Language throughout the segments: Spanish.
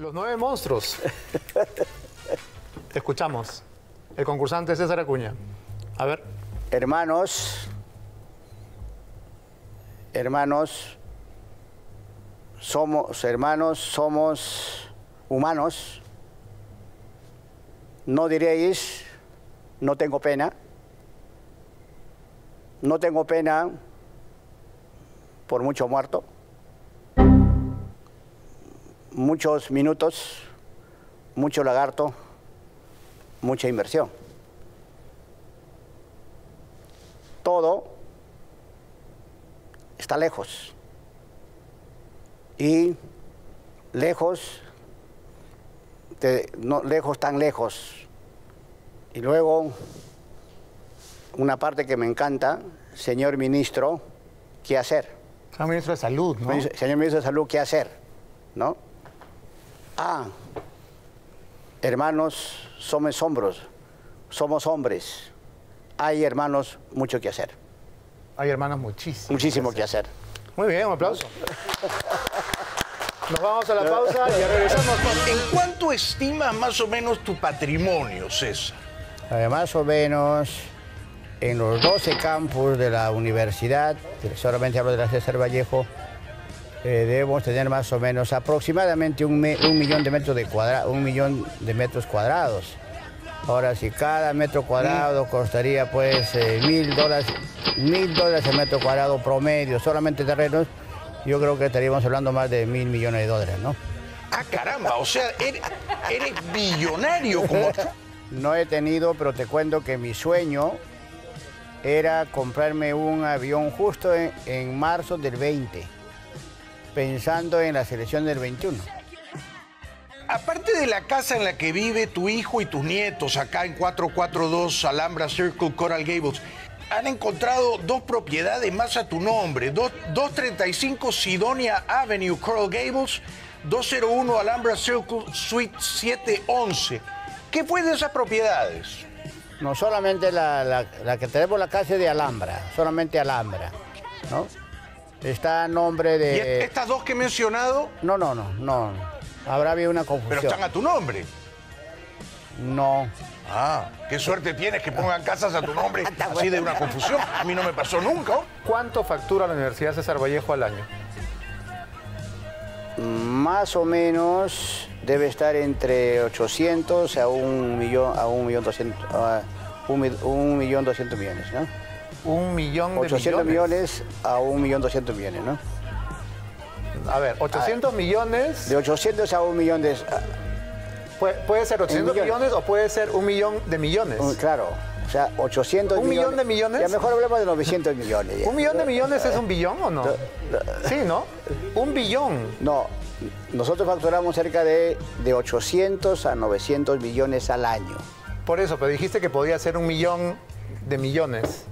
Los 9 monstruos. Te escuchamos. El concursante César Acuña. A ver. Hermanos, somos humanos. No diréis, no tengo pena. No tengo pena por mucho muerto. Muchos minutos, mucho lagarto, mucha inversión. Todo está lejos. Y lejos, lejos, tan lejos. Y luego, una parte que me encanta, señor ministro, ¿qué hacer? Señor ministro de Salud, ¿no? Señor ministro de Salud, ¿qué hacer? ¿No? Hermanos, somos hombres. Hay, hermanos, mucho que hacer. Hay, hermanos, muchísimo. Muchísimo que hacer. Muy bien, un aplauso. Nos vamos a la pausa y regresamos con... ¿En cuánto estimas más o menos tu patrimonio, César? Más o menos en los 12 campus de la universidad, solamente hablo de la César Vallejo, debemos tener más o menos aproximadamente un millón de metros cuadrados. Ahora, si cada metro cuadrado costaría pues $1,000 el metro cuadrado promedio, solamente terrenos, yo creo que estaríamos hablando más de $1.000 millones, ¿no? Ah, caramba, o sea, eres billonario como... No he tenido, pero te cuento que mi sueño era comprarme un avión justo en marzo del 20, pensando en la selección del 21. Aparte de la casa en la que vive tu hijo y tus nietos, acá en 442 Alhambra Circle, Coral Gables, han encontrado 2 propiedades más a tu nombre. 235 Sidonia Avenue, Coral Gables, 201 Alhambra Circle, Suite 711. ¿Qué fue de esas propiedades? No solamente la que tenemos, la casa de Alhambra, solamente Alhambra, ¿no? Está a nombre de... ¿Y estas 2 que he mencionado? No. Habrá habido una confusión. Pero están a tu nombre. No. Ah, qué suerte tienes que pongan casas a tu nombre así de una confusión. A mí no me pasó nunca. ¿Cuánto factura la Universidad César Vallejo al año? Más o menos debe estar entre 800 a 1.200.000 millones, ¿no? 1.000.000 millones a 1.200.000 millones, ¿no? A ver, 800 millones... De 800 a 1 millón de... Puede ser 800 millones o puede ser 1.000.000 de millones. Claro, o sea, 800 millones. ¿1 millón de millones? Ya mejor hablemos de 900 millones. Ya. ¿1 millón de millones es un billón o no? Sí, ¿no? 1 billón. No, nosotros facturamos cerca de 800 a 900 millones al año. Por eso, pero dijiste que podía ser 1 millón de millones.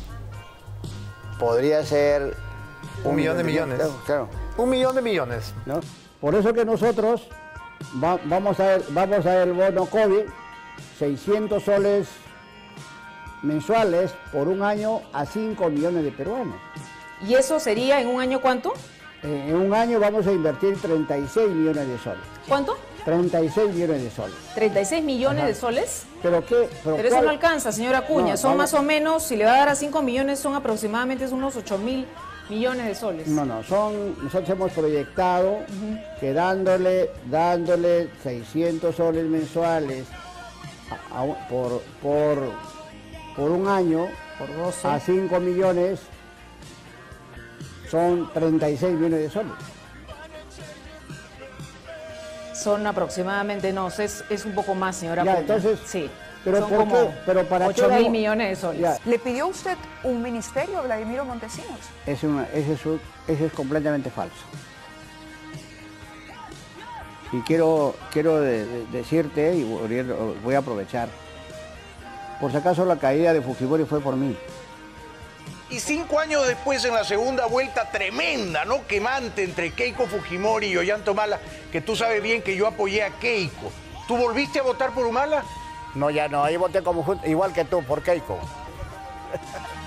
Podría ser... 1 millón de millones. Claro. 1 millón de millones. ¿No? Por eso que nosotros vamos a ver el bono COVID, 600 soles mensuales por un año a 5 millones de peruanos. ¿Y eso sería en un año cuánto? En un año vamos a invertir 36 millones de soles. ¿Cuánto? 36 millones de soles. ¿36 millones de soles? ¿Pero qué? Pero eso no alcanza, señora Acuña. No, son más o menos, si le va a dar a 5 millones, son aproximadamente unos 8.000 millones de soles. Nosotros hemos proyectado que dándole 600 soles mensuales por un año, por 12, a 5 millones, son 36 millones de soles. Son aproximadamente, no, es un poco más, señora Acuña. Entonces, sí. Pero son ¿por como qué? ¿Pero para 8.000 millones de soles. Ya. ¿Le pidió usted un ministerio a Vladimiro Montesinos? Eso es completamente falso. Y quiero decirte, y voy a aprovechar, por si acaso la caída de Fujimori fue por mí. Y 5 años después, en la segunda vuelta tremenda, ¿no? Quemante entre Keiko Fujimori y Ollanta Humala, que tú sabes bien que yo apoyé a Keiko. ¿Tú volviste a votar por Humala? No, ya no, ahí voté igual que tú, por Keiko.